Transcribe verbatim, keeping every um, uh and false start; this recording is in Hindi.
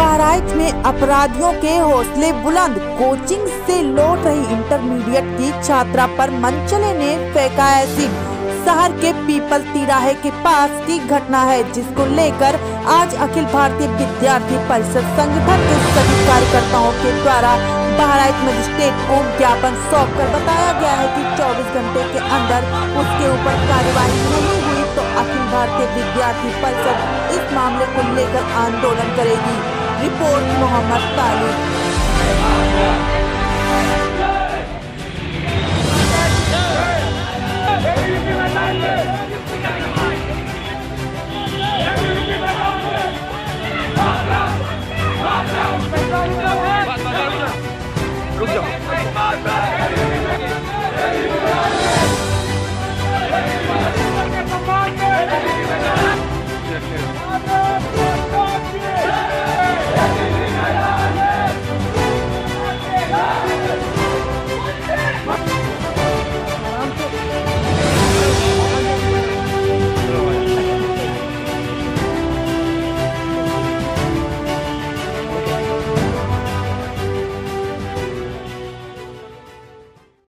बहराइच में अपराधियों के हौसले बुलंद, कोचिंग से लौट रही इंटरमीडिएट की छात्रा पर मनचले ने फेंका एसिड। शहर के पीपल तिराहे के पास की घटना है, जिसको लेकर आज अखिल भारतीय विद्यार्थी परिषद संगठन के सभी कार्यकर्ताओं के द्वारा बहराइच मजिस्ट्रेट को ज्ञापन सौंप कर बताया गया है कि चौबीस घंटे के अंदर उसके ऊपर कार्यवाही नहीं हुई तो अखिल भारतीय विद्यार्थी परिषद इस मामले को लेकर आंदोलन करेगी। रिपोर्ट मोहम्मद तालिब। रुक जाओ।